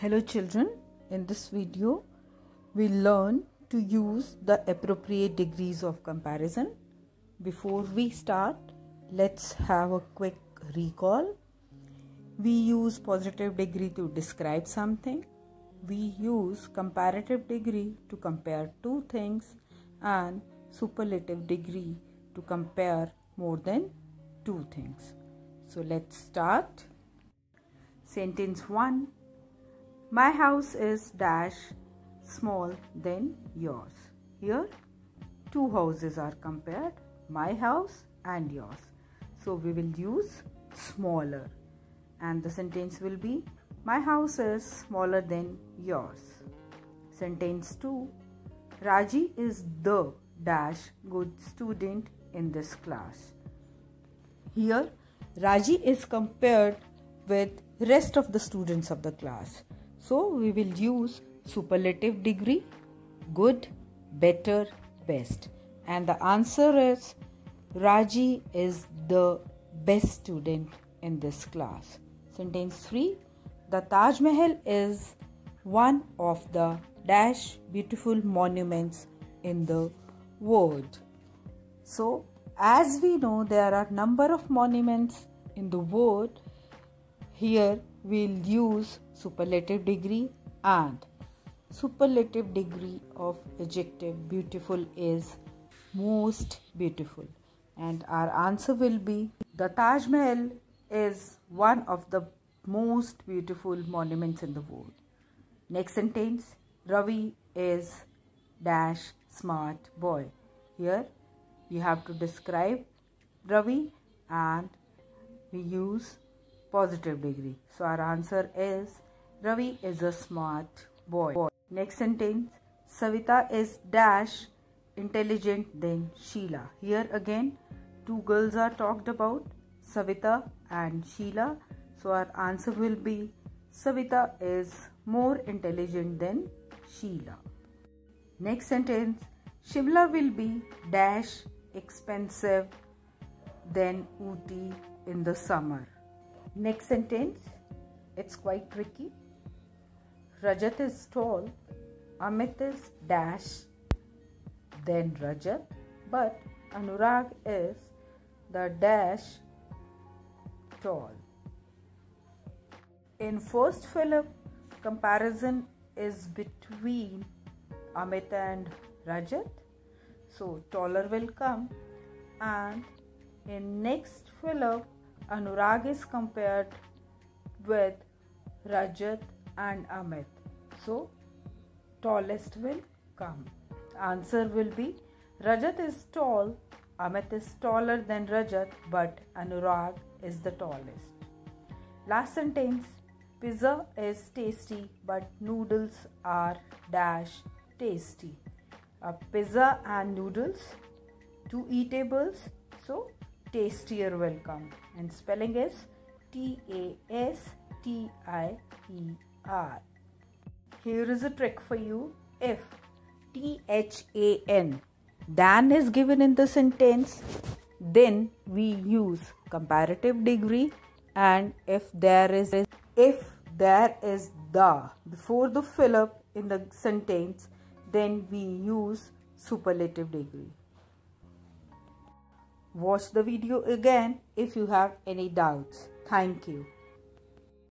Hello children, in this video we learn to use the appropriate degrees of comparison. Before we start, let's have a quick recall. We use positive degree to describe something. We use comparative degree to compare two things and superlative degree to compare more than two things. So let's start. Sentence 1. My house is dash small than yours. Here two houses are compared, my house and yours. So we will use smaller and the sentence will be my house is smaller than yours. Sentence 2. Raji is the dash good student in this class. Here Raji is compared with rest of the students of the class. So we will use superlative degree, good, better, best. And the answer is Raji is the best student in this class. Sentence 3. The Taj Mahal is one of the dash beautiful monuments in the world. So as we know, there are number of monuments in the world. Here we'll use superlative degree, and superlative degree of adjective beautiful is most beautiful, and our answer will be the Taj Mahal is one of the most beautiful monuments in the world. Next sentence, Ravi is dash smart boy. Here you have to describe Ravi and we use positive degree. So our answer is Ravi is a smart boy. Next sentence, Savita is dash intelligent than Sheila. Here again two girls are talked about, Savita and Sheila. So our answer will be Savita is more intelligent than Sheila. Next sentence, Shimla will be dash expensive than Ooty in the summer. Next sentence, it's quite tricky. Rajat is tall, Amit is dash then Rajat, but Anurag is the dash tall. In first fill-up, comparison is between Amit and Rajat, so taller will come, and in next fill-up, Anurag is compared with Rajat and Amit, so tallest will come. Answer will be Rajat is tall, Amit is taller than Rajat, but Anurag is the tallest. Last sentence, pizza is tasty but noodles are dash tasty. Pizza and noodles, two eatables, so tastier will come, and spelling is Tastier. Here is a trick for you. If than is given in the sentence, then we use comparative degree, and if there is the before the fill-up in the sentence, then we use superlative degree. Watch the video again if you have any doubts. Thank you.